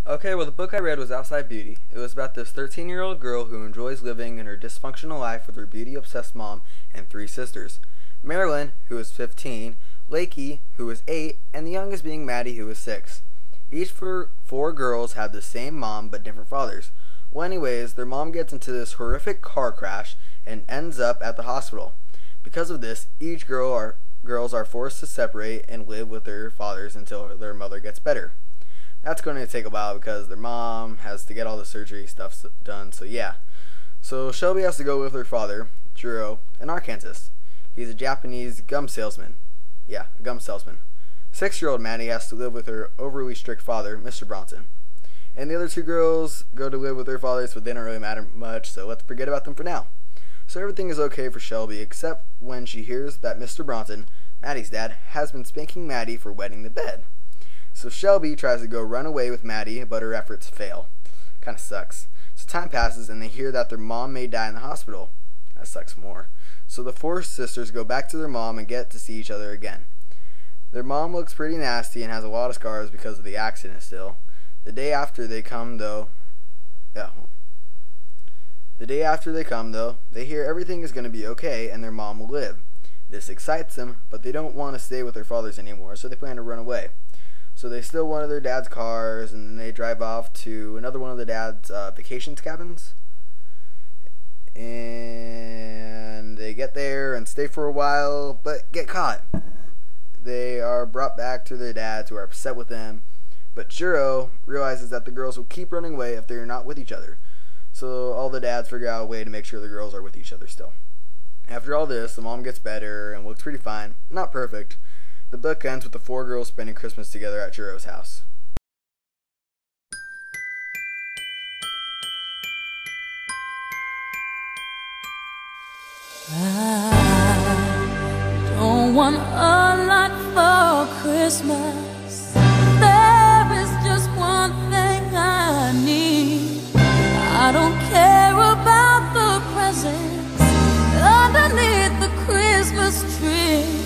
Okay, well, the book I read was Outside Beauty. It was about this 13-year-old girl who enjoys living in her dysfunctional life with her beauty-obsessed mom and 3 sisters. Marilyn, who is 15, Lakey, who is 8, and the youngest being Maddie, who is 6. Each 4 girls have the same mom but different fathers. Well, anyways, their mom gets into this horrific car crash and ends up at the hospital. Because of this, each girls are forced to separate and live with their fathers until their mother gets better. That's going to take a while because their mom has to get all the surgery stuff done, so yeah. So Shelby has to go with her father, Jiro, in Arkansas. He's a Japanese gum salesman. Yeah, a gum salesman. 6-year-old Maddie has to live with her overly strict father, Mr. Bronson. And the other 2 girls go to live with their fathers, but they don't really matter much, so let's forget about them for now. So everything is okay for Shelby, except when she hears that Mr. Bronson, Maddie's dad, has been spanking Maddie for wetting the bed. So Shelby tries to go run away with Maddie, but her efforts fail. Kinda sucks. So time passes and they hear that their mom may die in the hospital. That sucks more. So the 4 sisters go back to their mom and get to see each other again. Their mom looks pretty nasty and has a lot of scars because of the accident still. The day after they come though, they hear everything is going to be okay and their mom will live. This excites them, but they don't want to stay with their fathers anymore, so they plan to run away. So they steal one of their dad's cars, and then they drive off to another one of the dad's vacations cabins. And they get there and stay for a while, but get caught. They are brought back to their dads, who are upset with them. But Jiro realizes that the girls will keep running away if they are not with each other. So all the dads figure out a way to make sure the girls are with each other still. After all this, the mom gets better and looks pretty fine. Not perfect. The book ends with the 4 girls spending Christmas together at Jiro's house. I don't want a lot for Christmas. There is just one thing I need. I don't care about the presents underneath the Christmas tree.